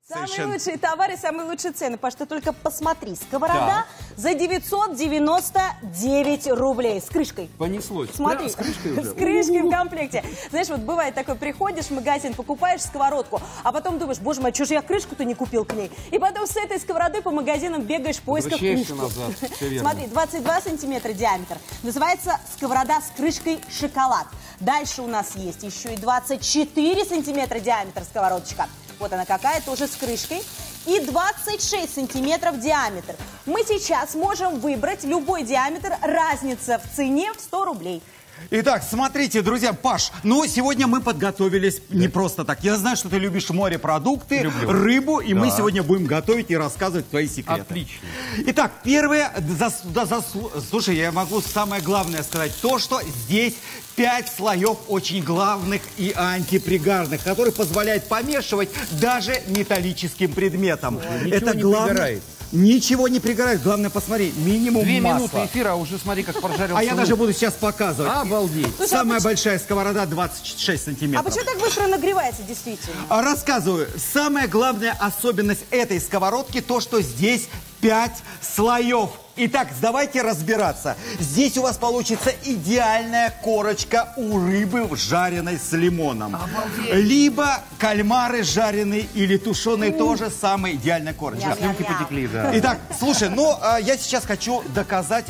Самые лучшие товары, самые лучшие цены. Паш, ты только посмотри. Сковорода за 999 рублей. С крышкой. Понеслось. Смотри, с крышкой уже. С крышкой в комплекте. Знаешь, вот бывает такое, приходишь в магазин, покупаешь сковородку, а потом думаешь, боже мой, что же я крышку-то не купил к ней? И потом с этой сковороды по магазинам бегаешь в поисках крышку. Назад. Все верно. Смотри, 22 сантиметра диаметр. Называется сковорода с крышкой «Шоколад». Дальше у нас есть еще и 24 сантиметра диаметр сковородочка. Вот она какая, тоже с крышкой. И 26 сантиметров диаметр. Мы сейчас можем выбрать любой диаметр. Разница в цене в 100 рублей. Итак, смотрите, друзья, Паш, ну, сегодня мы подготовились не просто так. Я знаю, что ты любишь морепродукты, рыбу, и мы сегодня будем готовить и рассказывать твои секреты. Отлично. Итак, первое, слушай, я могу самое главное сказать, то, что здесь 5 слоев очень главных и антипригарных, которые позволяют помешивать даже металлическим предметом. Это главное. Ничего не пригорает, главное, посмотри, минимум 2 масла. минуты эфира, а уже смотри, как прожарился. А я даже буду сейчас показывать. Обалдеть. Слушай, Самая большая сковорода 26 сантиметров. А почему так быстро нагревается, действительно? Рассказываю. Самая главная особенность этой сковородки, то, что здесь 5 слоев. Итак, давайте разбираться. Здесь у вас получится идеальная корочка у рыбы, жареной с лимоном. Обалдеть. Либо кальмары жареные или тушеные, тоже самая идеальная корочка. Слюнки потекли, да. Итак, слушай, ну, я сейчас хочу доказать,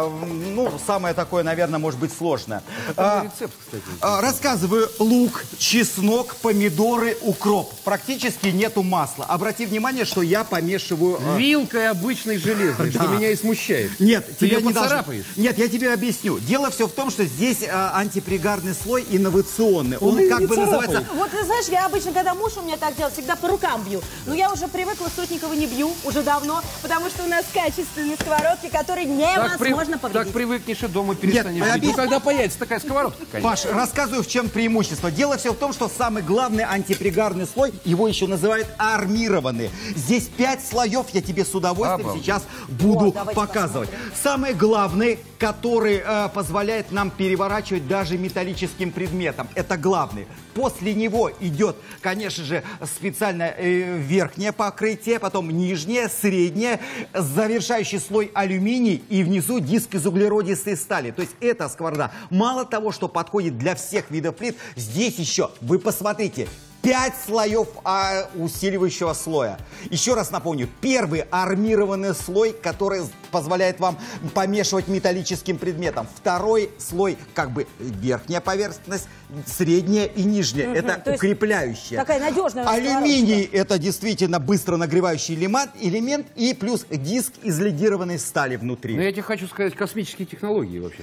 ну, самое такое, наверное, может быть сложное. Это рецепт, кстати. Рассказываю: лук, чеснок, помидоры, укроп. Практически нету масла. Обрати внимание, что я помешиваю... Вилкой обычной железной, что меня и смущает. Нет, Ты тебя ее не поцарапаешь? Нет, я тебе объясню. Дело все в том, что здесь антипригарный слой инновационный. Он как бы называется... Вот ты знаешь, я обычно, когда муж у меня так делает, всегда по рукам бью. Но я уже привыкла, Сотникова не бью уже давно, потому что у нас качественные сковородки, которые невозможно повредить. Так привыкнешь и дома перестанешь Нет, бить. Ну, когда появится такая сковородка, конечно. Паш, рассказываю, в чем преимущество. Дело все в том, что самый главный антипригарный слой, его еще называют армированный. Здесь 5 слоев, я тебе с удовольствием сейчас буду показывать. Самый главный, который позволяет нам переворачивать даже металлическим предметом, это главный. После него идет, конечно же, специальное верхнее покрытие, потом нижнее, среднее, завершающий слой алюминий и внизу диск из углеродистой стали. То есть эта сковорода мало того, что подходит для всех видов плит, здесь еще, вы посмотрите, 5 слоев усиливающего слоя. Еще раз напомню, первый армированный слой, который позволяет вам помешивать металлическим предметом. Второй слой, как бы верхняя поверхность, средняя и нижняя. Это укрепляющая. Такая надежная. Алюминий – это действительно быстро нагревающий элемент и плюс диск из легированной стали внутри. Но я тебе хочу сказать, космические технологии вообще.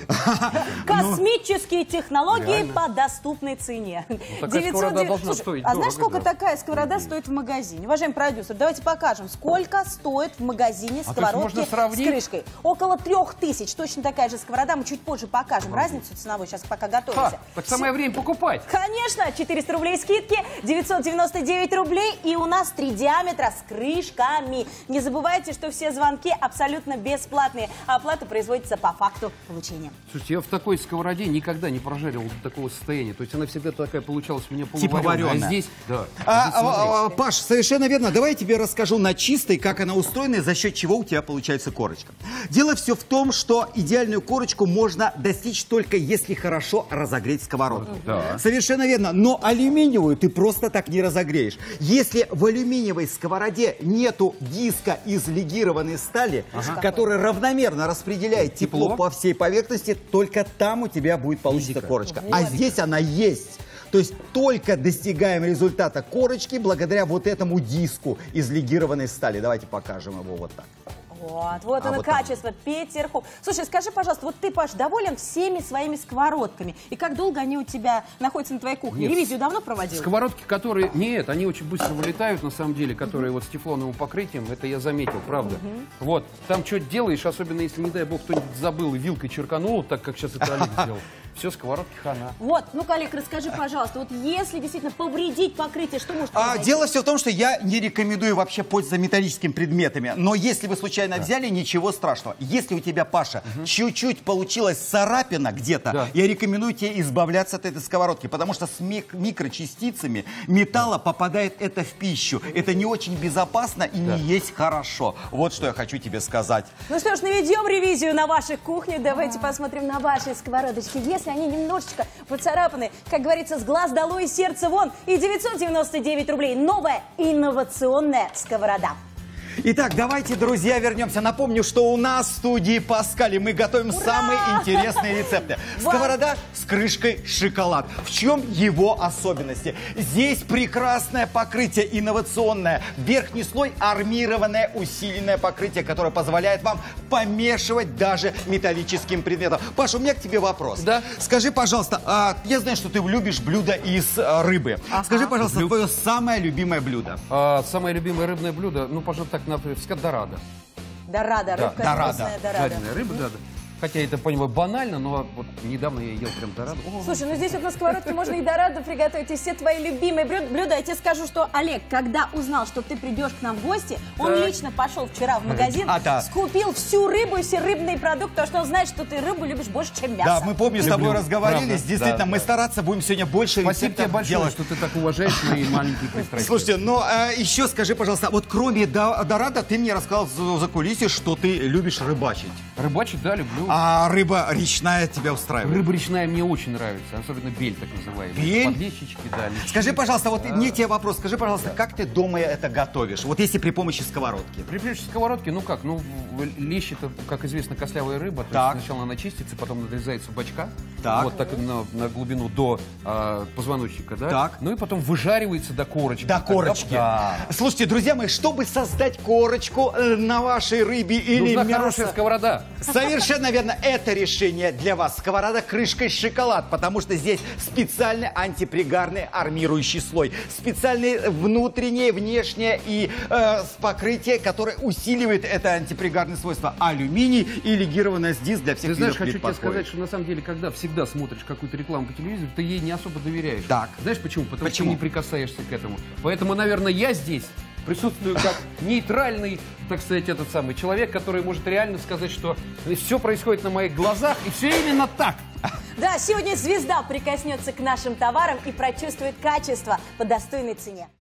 Космические технологии по доступной цене. Такая сковорода должна стоить а знаешь, дорого, сколько такая сковорода стоит в магазине? Уважаемый продюсер, давайте покажем, сколько стоит в магазине сковородки с крышкой. Около 3000. Точно такая же сковорода. Мы чуть позже покажем разницу ценовую, сейчас пока готовимся. Так самое время покупать. Конечно, 400 рублей скидки, 999 рублей, и у нас 3 диаметра с крышками. Не забывайте, что все звонки абсолютно бесплатные, а оплата производится по факту получения. Слушайте, я в такой сковороде никогда не прожарил до такого состояния. То есть она всегда такая получалась у меня Типа полувареная. вареная. А здесь, да. Паш, совершенно верно. Давай я тебе расскажу на чистой, как она устроена и за счет чего у тебя получается корочка. Дело все в том, что идеальную корочку можно достичь только если хорошо разогреть сковородку. Да. Совершенно верно. Но алюминиевую ты просто так не разогреешь. Если в алюминиевой сковороде нету диска из легированной стали, который равномерно распределяет тепло по всей поверхности, только там у тебя будет получиться корочка. А здесь она есть. То есть только достигаем результата корочки благодаря вот этому диску из легированной стали. Давайте покажем его вот так. Вот оно, качество, Петерхоф. Слушай, скажи, пожалуйста, вот ты, Паш, доволен всеми своими сковородками? И как долго они у тебя находятся на твоей кухне? Ревизию давно проводил? Сковородки, которые... Нет, они очень быстро вылетают, на самом деле, которые вот с тефлоновым покрытием, это я заметил, правда. Вот, там что делаешь, особенно если, не дай бог, кто-нибудь забыл и вилкой черканул, так как сейчас это Олег сделал. все, сковородке хана. Вот, ну-ка, Олег, расскажи, пожалуйста, вот если действительно повредить покрытие, что может произойти? Дело все в том, что я не рекомендую вообще пользоваться металлическими предметами. Но если вы случайно взяли, ничего страшного. Если у тебя, Паша, чуть-чуть получилась царапина где-то, я рекомендую тебе избавляться от этой сковородки, потому что с микрочастицами металла попадает это в пищу. Это не очень безопасно и не есть хорошо. Вот что я хочу тебе сказать. Ну что ж, наведем ревизию на ваших кухнях. Давайте посмотрим на ваши сковородочки. Если они немножечко поцарапаны, как говорится, с глаз долой и сердце вон. И 999 рублей. Новая инновационная сковорода. Итак, давайте, друзья, вернемся. Напомню, что у нас в студии Паскаль, и мы готовим самые интересные рецепты. Сковорода с крышкой шоколад. В чем его особенности? Здесь прекрасное покрытие, инновационное. Верхний слой армированное усиленное покрытие, которое позволяет вам помешивать даже металлическим предметом. Паша, у меня к тебе вопрос. Да? Скажи, пожалуйста, я знаю, что ты любишь блюда из рыбы. Скажи, пожалуйста, твое самое любимое блюдо. Самое любимое рыбное блюдо, ну, пожалуй, так, например, дорадо. Дорадо, рыбка вкусная, дорадо. Жареная рыба, да. Хотя это, понимаю, банально, но вот недавно я ел прям дорадо. Слушай, ну здесь вот на сковородке можно и дорадо приготовить, и все твои любимые блюда. Я тебе скажу, что Олег, когда узнал, что ты придешь к нам в гости, он лично пошел вчера в магазин, скупил всю рыбу и все рыбные продукты, потому что он знает, что ты рыбу любишь больше, чем мясо. Да, мы, помню, с тобой разговаривали. Правда. Действительно, мы стараться будем сегодня больше Спасибо тебе большое, делать. что ты так уважаешь мои маленькие пристрастия. Слушайте, но еще скажи, пожалуйста, вот кроме дорадо, ты мне рассказал за кулисье, что ты любишь рыбачить. Рыбачить, да, люблю. А рыба речная тебя устраивает? Рыба речная мне очень нравится, особенно бель, так называемый. Бель? Подлещички, да. Лещи. Скажи, пожалуйста, вот мне тебе вопрос, скажи, пожалуйста, как ты дома это готовишь? Вот если при помощи сковородки. При помощи сковородки, ну как, ну лещ это, как известно, костлявая рыба. То есть сначала она чистится, потом надрезается бочка. Так. Вот так на глубину до позвоночника, да? Так. Ну и потом выжаривается до корочки. До корочки. Да. Слушайте, друзья мои, чтобы создать корочку на вашей рыбе или нужна мясо... хорошая сковорода. Совершенно верно, это решение для вас. Сковорода крышкой шоколад, потому что здесь специальный антипригарный армирующий слой. Специальное внутреннее, внешнее и покрытие, которое усиливает это антипригарное свойство. Алюминий и легированная СДИС для всех Ты знаешь, видов хочу тебе подходит. сказать, что на самом деле, когда всегда смотришь какую-то рекламу по телевизору, ты ей не особо доверяешь. Так. Знаешь почему? Потому что ты не прикасаешься к этому. Поэтому, наверное, я здесь присутствую как нейтральный, так сказать, этот самый человек, который может реально сказать, что все происходит на моих глазах, и все именно так. Да, сегодня звезда прикоснется к нашим товарам и прочувствует качество по достойной цене.